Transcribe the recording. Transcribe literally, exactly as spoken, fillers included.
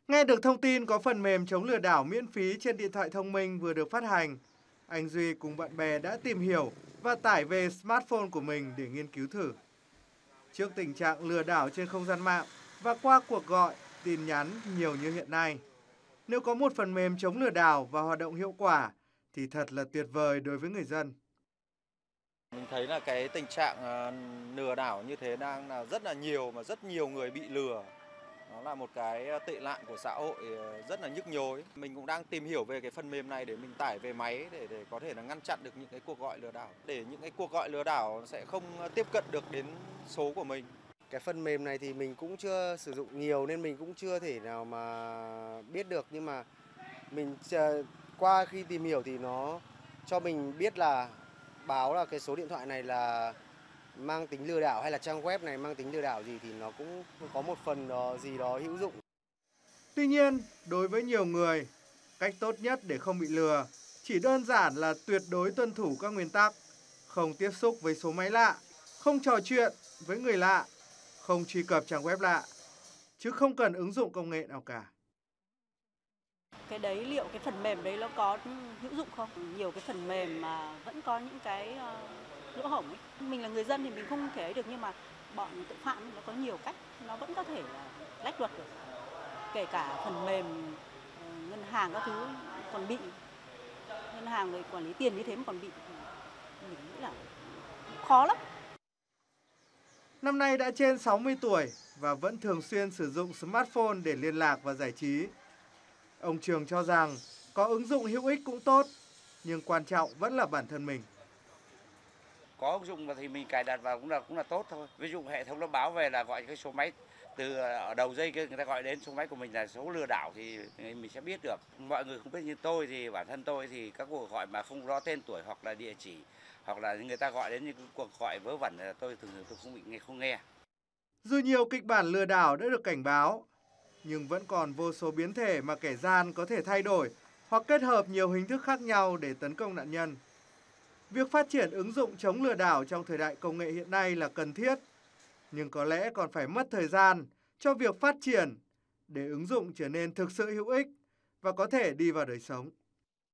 Nghe được thông tin có phần mềm chống lừa đảo miễn phí trên điện thoại thông minh vừa được phát hành, anh Duy cùng bạn bè đã tìm hiểu và tải về smartphone của mình để nghiên cứu thử. Trước tình trạng lừa đảo trên không gian mạng và qua cuộc gọi, tin nhắn nhiều như hiện nay, nếu có một phần mềm chống lừa đảo và hoạt động hiệu quả thì thật là tuyệt vời đối với người dân. Mình thấy là cái tình trạng, ờ, lừa đảo như thế đang là rất là nhiều mà rất nhiều người bị lừa. Nó là một cái, tệ nạn của xã hội, ờ, rất là nhức nhối. Mình cũng đang tìm hiểu về cái phần mềm này để mình tải về máy để để có thể là ngăn chặn được những cái cuộc gọi lừa đảo, để những cái cuộc gọi lừa đảo sẽ không, tiếp cận được đến số của mình. Cái phần mềm này thì mình cũng chưa sử dụng nhiều nên mình cũng chưa thể nào mà biết được, nhưng mà mình chờ qua khi tìm hiểu thì nó cho mình biết là báo là cái số điện thoại này là mang tính lừa đảo hay là trang web này mang tính lừa đảo gì thì nó cũng có một phần đó gì đó hữu dụng. Tuy nhiên, đối với nhiều người, cách tốt nhất để không bị lừa chỉ đơn giản là tuyệt đối tuân thủ các nguyên tắc, không tiếp xúc với số máy lạ, không trò chuyện với người lạ, không truy cập trang web lạ, chứ không cần ứng dụng công nghệ nào cả. Cái đấy liệu cái phần mềm đấy nó có hữu dụng không? Nhiều cái phần mềm mà vẫn có những cái ờ, lỗ hổng ấy. Mình là người dân thì mình không thể ấy được, nhưng mà bọn tội phạm nó có nhiều cách, nó vẫn có thể là lách luật được. Kể cả phần mềm ờ, ngân hàng các thứ còn bị, ngân hàng người quản lý tiền như thế mà còn bị, mình nghĩ là khó lắm. Năm nay đã trên sáu mươi tuổi và vẫn thường xuyên sử dụng smartphone để liên lạc và giải trí. Ông Trường cho rằng có ứng dụng hữu ích cũng tốt, nhưng quan trọng vẫn là bản thân mình. Có ứng dụng mà thì mình cài đặt vào cũng là cũng là tốt thôi. Ví dụ hệ thống nó báo về là gọi cái số máy từ ở đầu dây kia người ta gọi đến số máy của mình là số lừa đảo thì mình sẽ biết được. Mọi người không biết như tôi thì bản thân tôi thì các cuộc gọi mà không rõ tên tuổi hoặc là địa chỉ hoặc là người ta gọi đến những cuộc gọi vớ vẩn là tôi thường thường tôi không bị nghe không nghe. Dù nhiều kịch bản lừa đảo đã được cảnh báo, nhưng vẫn còn vô số biến thể mà kẻ gian có thể thay đổi hoặc kết hợp nhiều hình thức khác nhau để tấn công nạn nhân. Việc phát triển ứng dụng chống lừa đảo trong thời đại công nghệ hiện nay là cần thiết, nhưng có lẽ còn phải mất thời gian cho việc phát triển để ứng dụng trở nên thực sự hữu ích và có thể đi vào đời sống.